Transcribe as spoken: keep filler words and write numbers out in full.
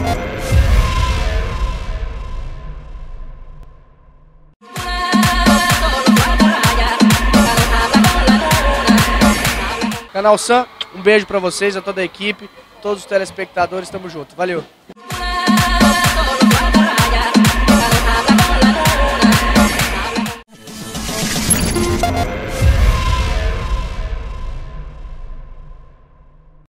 Canal Sam, um beijo pra vocês, a toda a equipe, todos os telespectadores, tamo junto. Valeu!